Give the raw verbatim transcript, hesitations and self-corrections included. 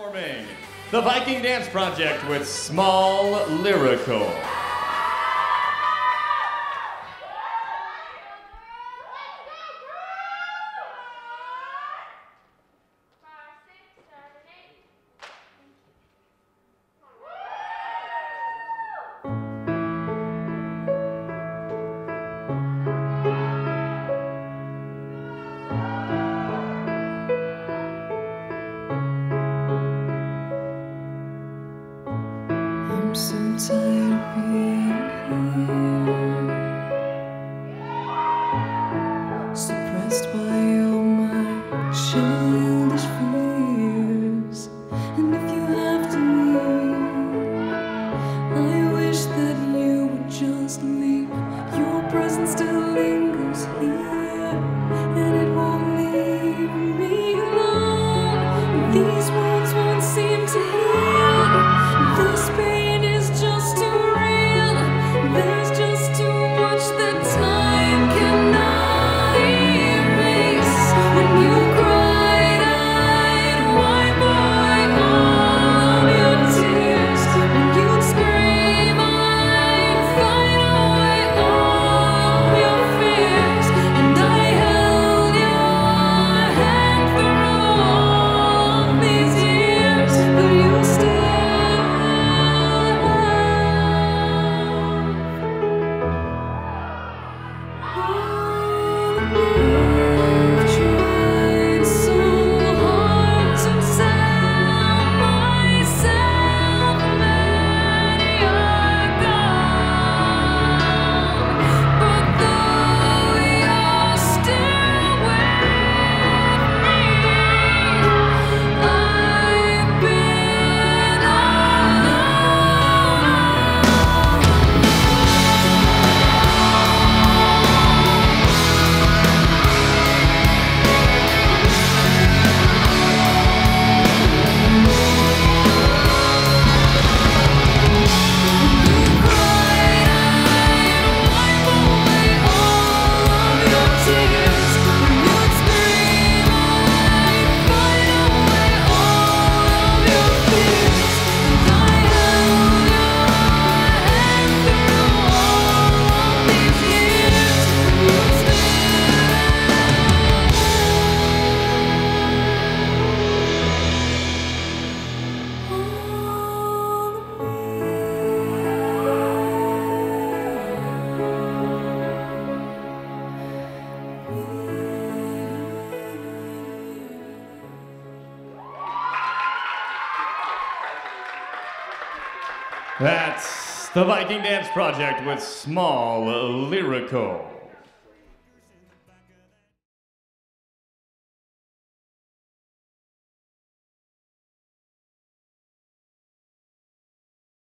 Performing the Viking Dance Project with Small Lyrical. I'm so tired of being here, suppressed by all my childish fears. And if you have to leave, I wish that you would just leave. Your presence still lingers here, and it won't leave me alone. These wounds won't seem to heal. This pain is just too real. There's just too much that time cannot erase. When you cried, I'd wipe away all of your tears. When you'd scream, I'd fight away all of your fears. And I held your hand through all these years, but you still That's the Viking Dance Project with Small Lyrical.